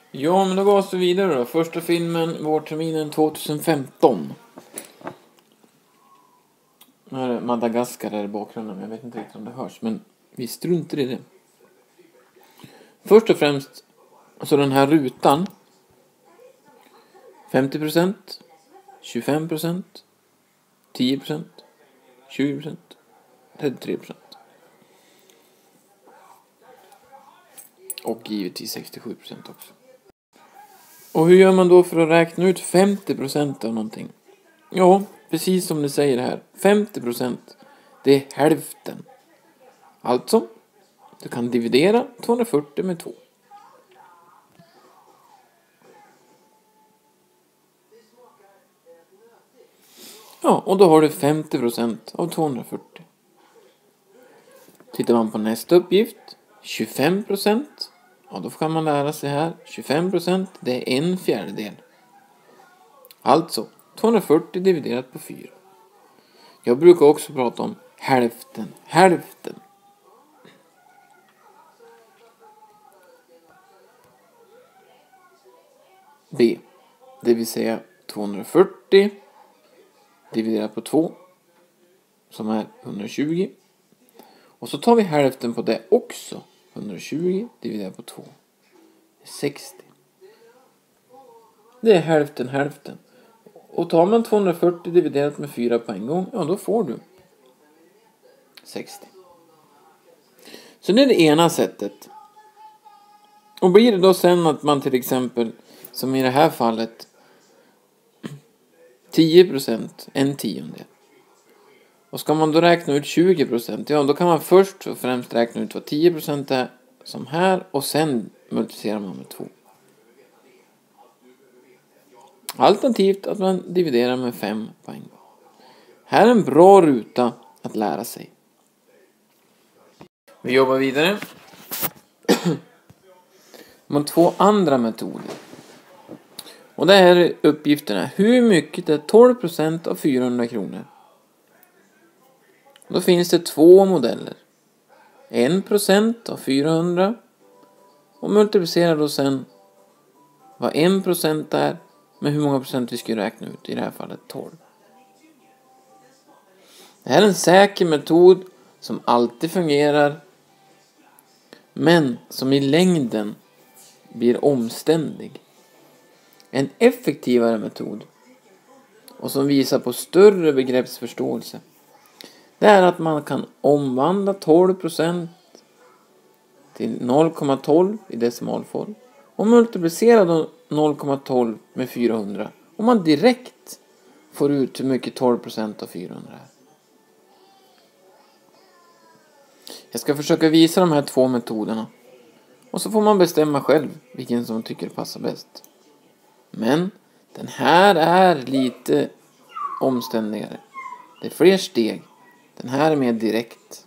Ja, men då går vi vidare då. Första filmen, vårterminen 2015. Nu är det Madagaskar där i bakgrunden. Jag vet inte riktigt om det hörs, men vi struntar i det. Först och främst, så den här rutan. 50%, 25%, 10%, 20%, 33%. Och givetvis 67% också. Och hur gör man då för att räkna ut 50% av någonting? Ja, precis som det säger här. 50%, det är hälften. Alltså, du kan dividera 240 med 2. Ja, och då har du 50% av 240. Tittar man på nästa uppgift, 25%. Ja, då kan man lära sig här. 25%, det är 1/4. Alltså, 240 dividerat på 4. Jag brukar också prata om hälften. Hälften. B. Det vill säga 240 dividerat på 2. Som är 120. Och så tar vi hälften på det också. 120 dividerat på 2. Det är 60. Det är hälften. Och tar man 240 dividerat med 4 på en gång, ja då får du 60. Så det är det ena sättet. Och blir det då sen att man till exempel, som i det här fallet, 10%, 1/10. Och ska man då räkna ut 20%, ja då kan man först och främst räkna ut vad 10% är som här och sen multiplicerar man med 2. Alternativt att man dividerar med 5 på en gång. Här är en bra ruta att lära sig. Vi jobbar vidare. med 2 andra metoder. Och det här är uppgifterna. Hur mycket är 12% av 400 kronor? Då finns det 2 modeller. 1% av 400. Och multiplicera då sen vad 1% är med hur många procent vi ska räkna ut. I det här fallet 12. Det här är en säker metod som alltid fungerar. Men som i längden blir omständig. En effektivare metod och som visar på större begreppsförståelse. Det är att man kan omvandla 12% till 0,12 i decimalform och multiplicera då 0,12 med 400 och man direkt får ut hur mycket 12% av 400 är. Jag ska försöka visa de här 2 metoderna och så får man bestämma själv vilken som tycker passar bäst. Men den här är lite omständigare. Det är fler steg. Den här är mer direkt.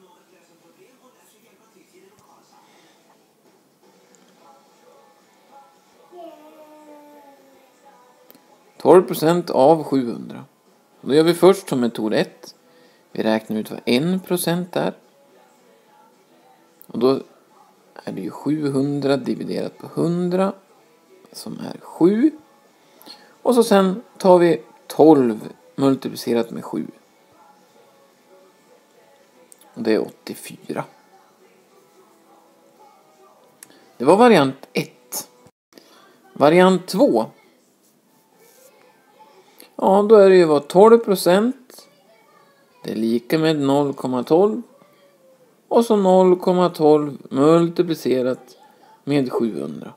%12 av 700. Och då gör vi först som metod 1. Vi räknar ut vad 1% är. Och då är det ju 700 dividerat på 100 som är 7. Och så sen tar vi 12 multiplicerat med 7. Och det är 84. Det var variant 1. Variant 2. Ja, då är det ju vad 12%. Det är lika med 0,12. Och så 0,12 multiplicerat med 700.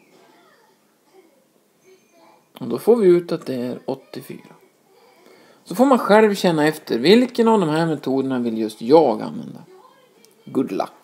Och då får vi ut att det är 84. Så får man själv känna efter vilken av de här metoderna vill just jag använda. Good luck!